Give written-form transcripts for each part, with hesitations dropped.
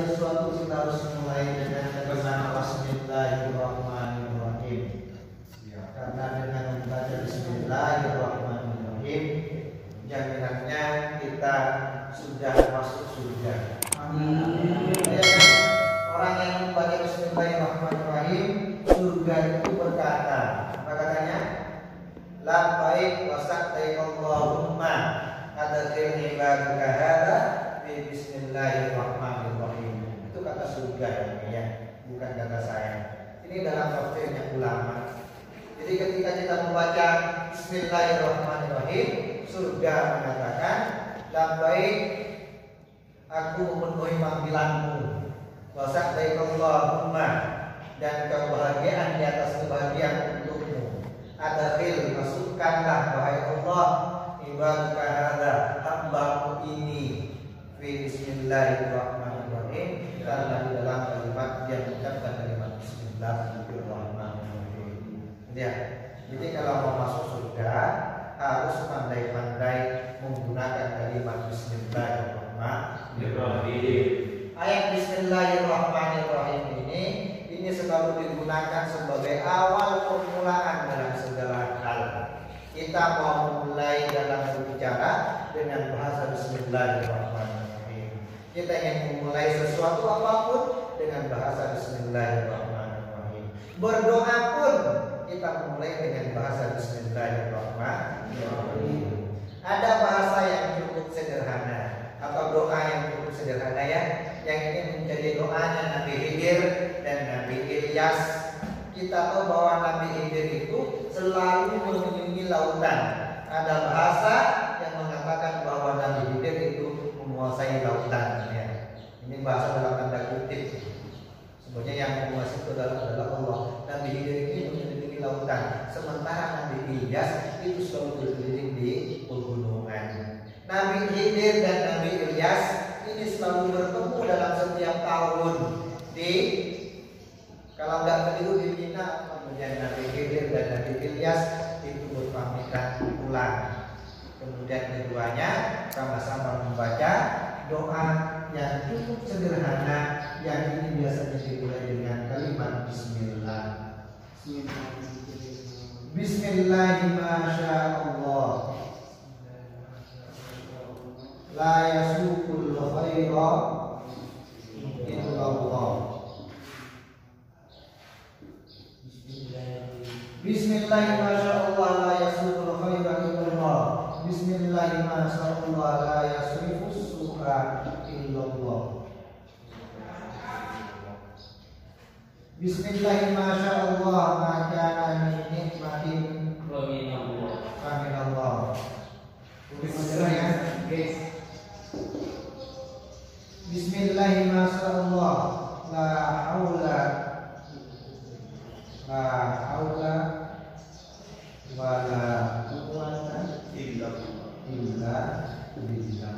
sesuatu kita harus mulai dengan kalimat Bismillahirrahmanirrahim. Karena dengan membaca Bismillahirrahmanirrahim, jaminannya kita sudah masuk surga. Amin. Orang yang membaca Bismillahirrahmanirrahim, surga itu berkata, apa katanya? Labbaik wa sa'daik Allahumma adkhil ibadaka hadza bi Bismillahirrahmanirrahim. Itu kata surga ya, bukan kata saya. Ini dalam tafsirnya ulama. Jadi ketika kita membaca Bismillahirrahmanirrahim, surga mengatakan, labbaik, aku memenuhi panggilanmu, wa sa'daik Allahumma, dan kebahagiaan di atas kebahagiaan untukmu. Adkhil, masukkanlah wahai Allah ibadaka hadza, hambamu ini, fi Bismillahirrahmanirrahim, karena di dalam kalimat dia mengucapkan kalimat Bismillahirrahmanirrahim. Ya, jadi kalau mau masuk surga harus pandai-pandai menggunakan kalimat Bismillahirrahmanirrahim. Ayat Bismillahirrahmanirrahim ini selalu digunakan sebagai awal permulaan dalam segala hal. Kita mau mulai dalam berbicara dengan bahasa Bismillahirrahmanirrahim. Kita ingin memulai sesuatu apapun dengan bahasa Bismillahirrahmanirrahim. Berdoa pun kita memulai dengan bahasa Bismillahirrahmanirrahim. Ada bahasa yang cukup sederhana atau doa yang cukup sederhana ya, yang ini menjadi doanya Nabi Khidir dan Nabi Ilyas. Kita tahu bahwa Nabi Khidir itu selalu mengelilingi lautan. Ada bahasa yang mengatakan bahwa Nabi Khidir itu menguasai lautan ya. Ini bahasa dalam tanda kutip. Sebenarnya yang menguasai itu adalah Allah. Nabi Khidir ini mengelilingi lautan, sementara Nabi Ilyas itu selalu berkeliling di pegunungan. Nabi Khidir dan Nabi Ilyas ini selalu bertemu dalam setiap tahun di, kalau nggak keliru di Mina. Kemudian Nabi Khidir dan Nabi Ilyas itu berpamitan pulang. Kemudian keduanya sama-sama membaca doa yang cukup sederhana, yang ini biasanya dimulai dengan kalimat Bismillah. Bismillahirrahmanirrahim. La yasukul khaira illallah. Bismillahirrahmanirrahim. La yasukul khaira illallah. Bismillahirrahmanirrahim. La yasrifus su'a illallah. Bismillahirrahmanirrahim. Maka min nikmatin faminallah. Udah menjelaskan ya, guys. Bismillahirrahmanirrahim. La haula wala quwwata illa billah.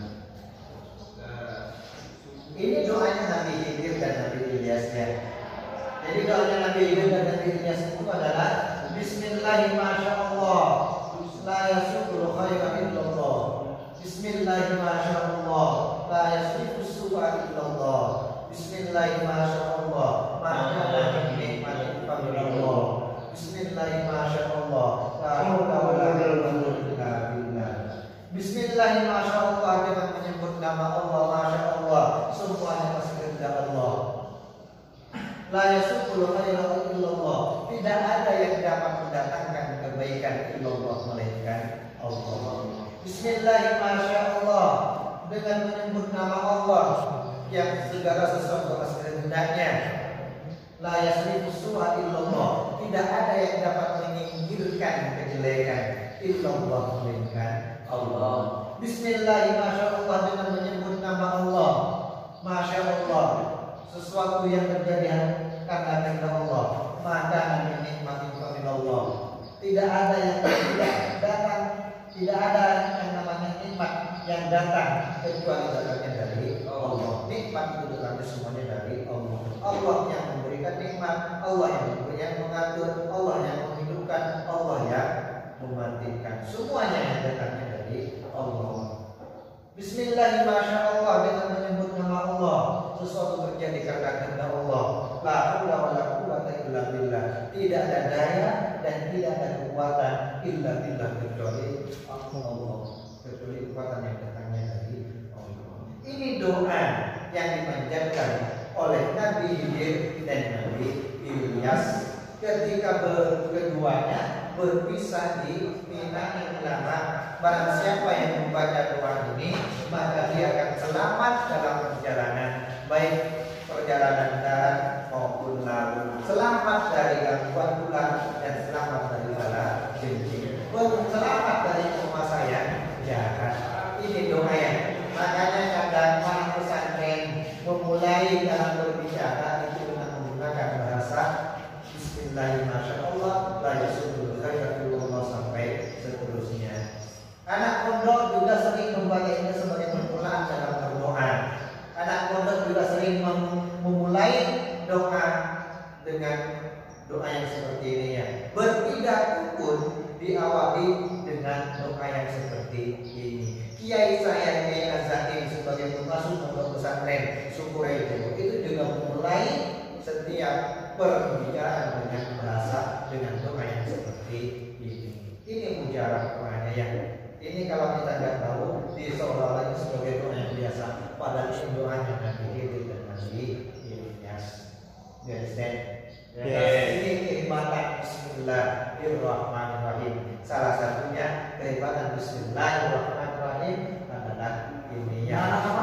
Ini doanya Nabi Khidir dan Nabi Ilyas ya. Jadi doanya Nabi Khidir dan Nabi Ilyas itu adalah Bismillahirrahmanirrahim. La yasukul khaira illallah. Bismillahirrahmanirrahim. La yasrifus su'a illallah. Bismillahirrahmanirrahim. Maka nikmatin faminallah. Bismillahirrahmanirrahim. La haula wala quwwata illa billah. Bismillahirrahmanirrahim, dengan menyebut nama Allah, masya Allah, semuanya pasti kehendak Allah. La yasukul khaira illallah. Tidak ada yang dapat mendatangkan kebaikan illallah melainkan Allah. Bismillahirrahmanirrahim, dengan menyebut nama Allah yang segala sesuatu atas kehendaknya. La yasrifus su'a illallah. Tidak ada yang dapat menyingkirkan kejelekan illallah melainkan Allah. Bismillahirrahmanirrahim, dengan menyebut nama Allah, masya Allah, sesuatu yang terjadi karena kehendak Allah. Maka nikmatin faminallah. Tidak ada yang datang, tidak ada yang namanya nikmat yang datang kecuali datangnya dari Allah. Nikmat itu datangnya semuanya dari Allah. Allah yang memberikan nikmat, Allah yang mengatur, Allah yang menghidupkan, Allah yang mematikan. Semuanya yang datangnya dari Allah. Bismillahirrahmanirrahim, dengan menyebut nama Allah. sesuatu terjadi karena kehendak Allah. La haula wala quwwata illa billah. Tidak ada daya dan tidak ada kekuatan illa billah, kecuali Allah, kecuali kekuatan yang datangnya dari Allah. Ini doa yang dipanjatkan oleh Nabi Khidir dan Nabi Ilyas ketika keduanya berpisah di Mina ulama. Barang siapa yang membaca doa ini, maka dia akan selamat dalam perjalanan, baik perjalanan darat maupun laut, selamat dari gangguan ular dan selamat dari bala jin, selamat dari penguasaan jahat. Ini doa ya. Makanya kadang orang pesantren memulai dalam berbicara itu dengan menggunakan bahasa Bismillahirrahmanirrahim, la yasudul khairatullah sampai seterusnya. Anak pondok juga sering membaca ini sebagai permulaan dalam berdoa. Anak pondok juga sering memulai doa dengan doa yang seperti ini ya. Berpidato pun diawali dengan doa yang seperti ini. Kiai saya Kiai Azakin sebagai pengasuh pondok pesantren Sukurejo itu juga memulai setiap perbicaraan dengan bahasa dengan doa yang seperti ini. Ini mujarab doanya ya. Ini kalau kita tidak tahu di seolah-olah sebagai doa yang biasa, padahal ini doanya Nabi Khidir dan Nabi Ilyas. Ini kehebatan Bismillahirrahmanirrahim. Salah satunya kehebatan Bismillahirrahmanirrahim adalah ini ya.